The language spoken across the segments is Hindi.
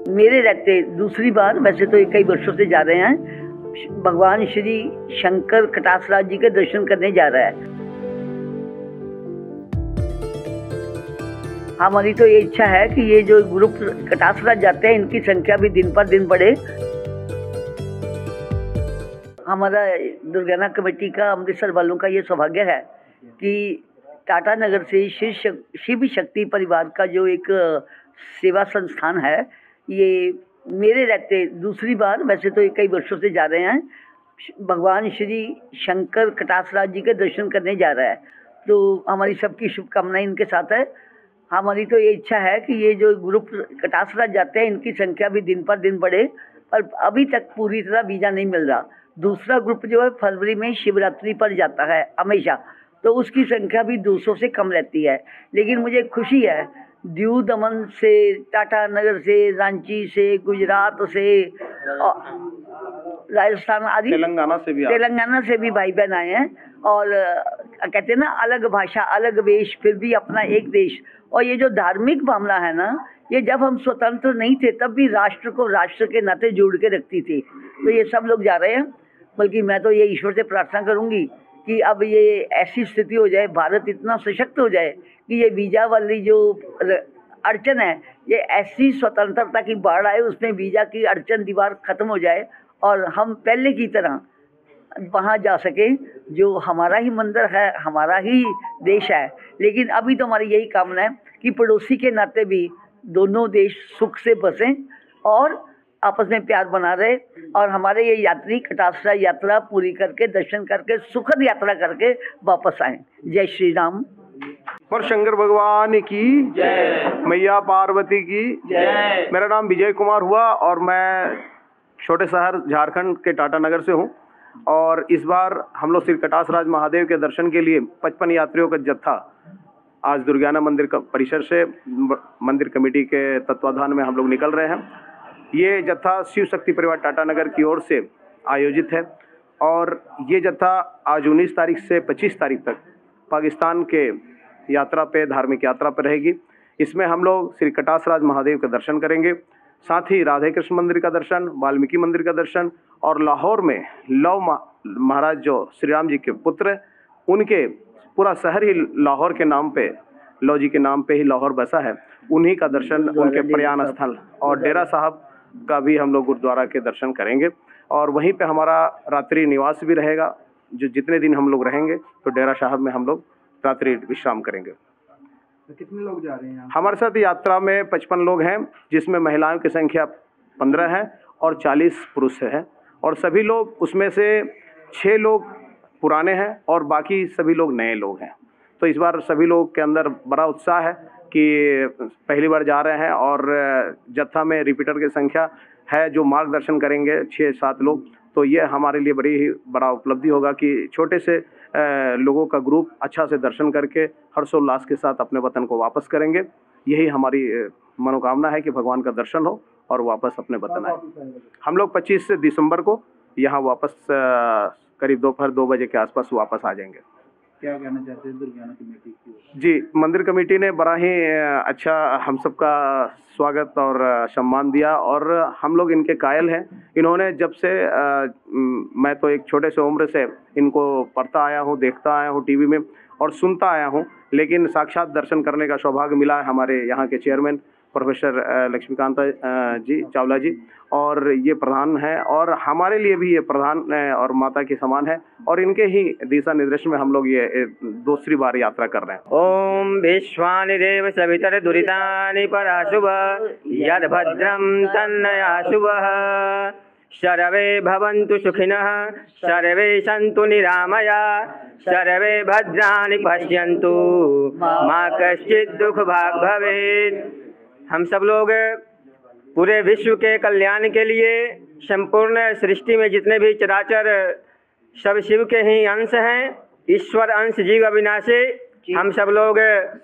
मेरे रहते दूसरी बार, वैसे तो ये कई वर्षों से जा रहे हैं, भगवान श्री शंकर कटासराज जी के दर्शन करने जा रहा है। हमारी तो ये इच्छा है कि ये जो ग्रुप कटासराज जाते हैं इनकी संख्या भी दिन पर दिन बढ़े। हमारा दुर्गाना कमेटी का, अमृतसर वालों का ये सौभाग्य है कि टाटा नगर से शिव शक्ति परिवार का जो एक सेवा संस्थान है, ये मेरे रहते दूसरी बार, वैसे तो ये कई वर्षों से जा रहे हैं, भगवान श्री शंकर कटासराज जी के दर्शन करने जा रहा है। तो हमारी सबकी शुभकामनाएं इनके साथ है। हमारी तो ये इच्छा है कि ये जो ग्रुप कटासराज जाते हैं इनकी संख्या भी दिन पर दिन बढ़े, पर अभी तक पूरी तरह वीज़ा नहीं मिल रहा। दूसरा ग्रुप जो है फरवरी में शिवरात्रि पर जाता है हमेशा, तो उसकी संख्या भी 200 से कम रहती है। लेकिन मुझे खुशी है, दीव दमन से, टाटा नगर से, रांची से, गुजरात से, राजस्थान आदि तेलंगाना से भी भाई बहन आए हैं। और कहते हैं ना, अलग भाषा अलग वेश फिर भी अपना एक देश। और ये जो धार्मिक मामला है ना, ये जब हम स्वतंत्र नहीं थे तब भी राष्ट्र को राष्ट्र के नाते जोड़ के रखती थी। तो ये सब लोग जा रहे हैं, बल्कि मैं तो ये ईश्वर से प्रार्थना करूंगी कि अब ये ऐसी स्थिति हो जाए, भारत इतना सशक्त हो जाए कि ये वीज़ा वाली जो अड़चन है, ये ऐसी स्वतंत्रता की बाढ़ आए, उसमें वीज़ा की अड़चन दीवार ख़त्म हो जाए और हम पहले की तरह वहाँ जा सके। जो हमारा ही मंदिर है, हमारा ही देश है, लेकिन अभी तो हमारी यही कामना है कि पड़ोसी के नाते भी दोनों देश सुख से बसें और आपस में प्यार बना रहे, और हमारे ये यात्री कटासरा यात्रा पूरी करके, दर्शन करके, सुखद यात्रा करके वापस आएं। जय श्री राम। और शंकर भगवान की जय, मैया पार्वती की जय। मेरा नाम विजय कुमार हुआ और मैं छोटे शहर झारखंड के टाटा नगर से हूँ। और इस बार हम लोग श्री कटासराज महादेव के दर्शन के लिए 55 यात्रियों का जत्था आज दुर्गाना मंदिर का परिसर से मंदिर कमेटी के तत्वाधान में हम लोग निकल रहे हैं। ये जत्था शिव शक्ति परिवार टाटा नगर की ओर से आयोजित है और ये जत्था आज 19 तारीख से 25 तारीख तक पाकिस्तान के यात्रा पे, धार्मिक यात्रा पर रहेगी। इसमें हम लोग श्री कटासराज महादेव का दर्शन करेंगे, साथ ही राधे कृष्ण मंदिर का दर्शन, वाल्मीकि मंदिर का दर्शन, और लाहौर में लव महाराज जो श्री राम जी के पुत्र, उनके पूरा शहर ही लाहौर के नाम पे, लव जी के नाम पे ही लाहौर बसा है, उन्हीं का दर्शन, उनके प्रयाण स्थल और डेरा साहब का भी हम लोग गुरुद्वारा के दर्शन करेंगे। और वहीं पे हमारा रात्रि निवास भी रहेगा। जो जितने दिन हम लोग रहेंगे तो डेरा साहब में हम लोग रात्रि विश्राम करेंगे। तो कितने लोग जा रहे हैं? हमारे साथ यात्रा में 55 लोग हैं, जिसमें महिलाओं की संख्या 15 है और 40 पुरुष हैं। और सभी लोग, उसमें से 6 लोग पुराने हैं और बाकी सभी लोग नए लोग हैं। तो इस बार सभी लोग के अंदर बड़ा उत्साह है कि पहली बार जा रहे हैं। और जत्था में रिपीटर की संख्या है जो मार्गदर्शन करेंगे 6-7 लोग। तो ये हमारे लिए बड़ी ही बड़ा उपलब्धि होगा कि छोटे से लोगों का ग्रुप अच्छा से दर्शन करके हर्षोल्लास के साथ अपने वतन को वापस करेंगे। यही हमारी मनोकामना है कि भगवान का दर्शन हो और वापस अपने वतन आए। हम लोग 25 दिसंबर को यहाँ वापस करीब दोपहर 2 बजे के आसपास वापस आ जाएंगे। क्या कहना चाहते हैं दुर्गाना कमेटी की? जी, मंदिर कमेटी ने बड़ा ही अच्छा हम सबका स्वागत और सम्मान दिया और हम लोग इनके कायल हैं। इन्होंने जब से मैं तो एक छोटे से उम्र से इनको पढ़ता आया हूँ, देखता आया हूँ टीवी में और सुनता आया हूँ, लेकिन साक्षात दर्शन करने का सौभाग्य मिला है हमारे यहाँ के चेयरमैन प्रोफेसर लक्ष्मीकांत जी चावला जी, और ये प्रधान है और हमारे लिए भी ये प्रधान और माता के समान है। और इनके ही दिशा निर्देश में हम लोग ये दूसरी बार यात्रा कर रहे हैं। ओम विश्वानि देव सवितर दुरितानि पराशुभ यद भद्रं तन्नयाशुभः सर्वे भवन्तु सुखिनः सर्वे सन्तु निरामया सर्वे भद्राणि पश्यन्तु मा कश्चित् दुःख भाग् भवेत्। हम सब लोग पूरे विश्व के कल्याण के लिए, संपूर्ण सृष्टि में जितने भी चराचर सब शिव के ही अंश हैं, ईश्वर अंश जीव अविनाशी। हम सब लोग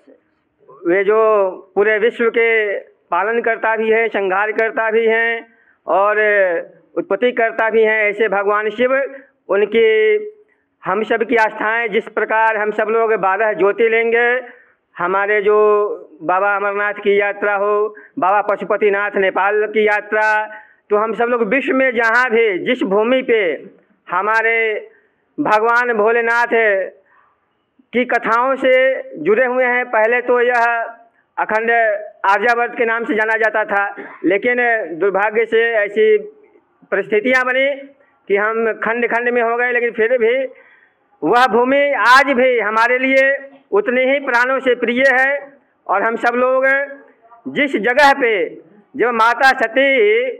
वे जो पूरे विश्व के पालन करता भी है, संहार करता भी हैं और उत्पत्ति करता भी हैं, ऐसे भगवान शिव, उनकी हम सब की आस्थाएं जिस प्रकार हम सब लोग 12 ज्योतिर्लिंग, हमारे जो बाबा अमरनाथ की यात्रा हो, बाबा पशुपतिनाथ नेपाल की यात्रा, तो हम सब लोग विश्व में जहाँ भी जिस भूमि पे हमारे भगवान भोलेनाथ की कथाओं से जुड़े हुए हैं। पहले तो यह अखंड आर्यावर्त के नाम से जाना जाता था, लेकिन दुर्भाग्य से ऐसी परिस्थितियां बनी कि हम खंड खंड में हो गए, लेकिन फिर भी वह भूमि आज भी हमारे लिए उतनी ही प्राणों से प्रिय है। और हम सब लोग जिस जगह पे जब माता सती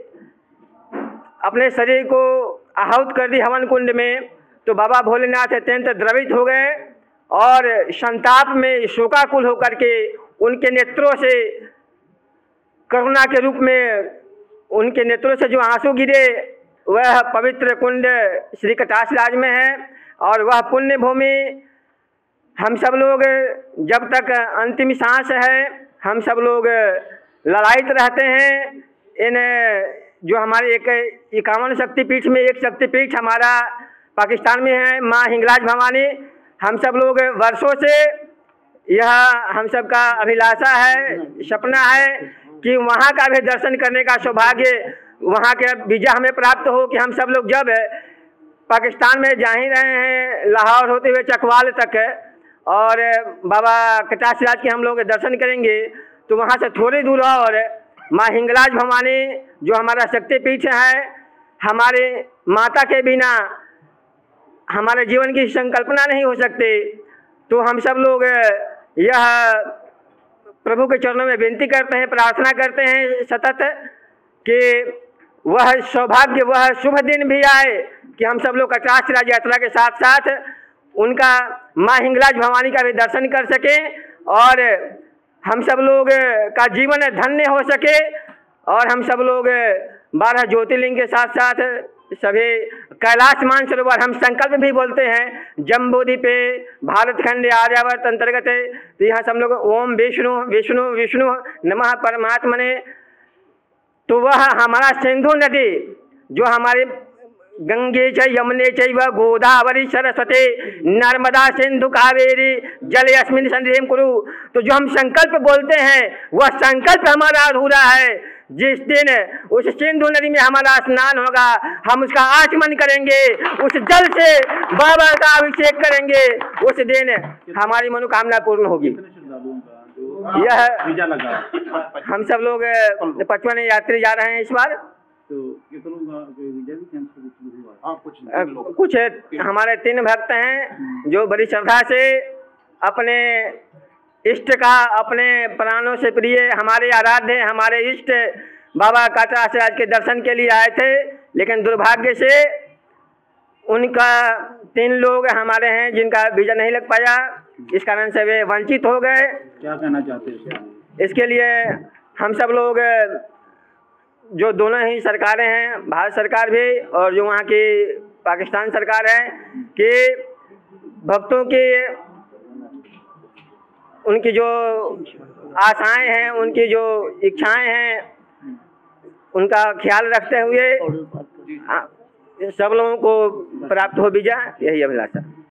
अपने शरीर को आहुत कर दी हवन कुंड में, तो बाबा भोलेनाथ अत्यंत द्रवित हो गए और संताप में शोकाकुल होकर के उनके नेत्रों से करुणा के रूप में उनके नेत्रों से जो आंसू गिरे, वह पवित्र कुंड श्री कटाशराज में है। और वह पुण्य भूमि हम सब लोग जब तक अंतिम सांस है, हम सब लोग ललायित रहते हैं। इन जो हमारे 51 शक्तिपीठ में एक शक्तिपीठ हमारा पाकिस्तान में है, माँ हिंगलाज भवानी। हम सब लोग वर्षों से यह हम सब का अभिलाषा है, सपना है कि वहाँ का भी दर्शन करने का सौभाग्य, वहाँ के वीजा हमें प्राप्त हो कि हम सब लोग जब पाकिस्तान में जा ही रहे हैं, लाहौर होते हुए चकवाल तक, और बाबा कटाशराज के हम लोग दर्शन करेंगे, तो वहाँ से थोड़ी दूर और माँ हिंगलाज भवानी जो हमारा शक्तिपीठ है, हमारे माता के बिना हमारे जीवन की संकल्पना नहीं हो सकती। तो हम सब लोग यह प्रभु के चरणों में विनती करते हैं, प्रार्थना करते हैं सतत कि वह सौभाग्य, वह शुभ दिन भी आए कि हम सब लोग कटाशराज यात्रा के साथ साथ उनका माँ हिंगलाज भवानी का भी दर्शन कर सकें और हम सब लोग का जीवन धन्य हो सके। और हम सब लोग 12 ज्योतिर्लिंग के साथ साथ सभी कैलाश मानसरोवर हम संकल्प भी बोलते हैं। जम्बूद्वीपे भारत खंड आर्यावर्त अंतर्गत तो यहाँ सब लोग ओम विष्णु विष्णु विष्णु नमः परमात्मने। तो वह हमारा सिंधु नदी जो हमारे गंगे च यमुने चैव गोदावरी सरस्वती नर्मदा सिंधु कावेरी जले अस्मिन् सन्निधिं कुरु, तो जो हम संकल्प बोलते हैं वह संकल्प हमारा अधूरा है। जिस दिन उस सिंधु नदी में हमारा स्नान होगा, हम उसका आचमन करेंगे, उस जल से बाबा का अभिषेक करेंगे, उस दिन हमारी मनोकामना पूर्ण होगी। यह वीजा लगा हम सब लोग 55 यात्री जा रहे हैं इस बार। तो कितनों का वीजा भी कैंसिल हुआ? कुछ हमारे 3 भक्त हैं जो बड़ी श्रद्धा से अपने इष्ट का, अपने प्राणों से प्रिय, हमारे आराध्य, हमारे इष्ट बाबा कटाशराज के दर्शन के लिए आए थे, लेकिन दुर्भाग्य से उनका 3 लोग हमारे हैं जिनका वीजा नहीं लग पाया, इस कारण से वे वंचित हो गए। क्या कहना चाहते हैं इसके लिए हम सब लोग जो दोनों ही सरकारें हैं, भारत सरकार भी और जो वहाँ की पाकिस्तान सरकार है, कि भक्तों की उनकी जो आशाएं हैं, उनकी जो इच्छाएं हैं, उनका ख्याल रखते हुए सब लोगों को प्राप्त हो वीजा, यही अभिलाषा।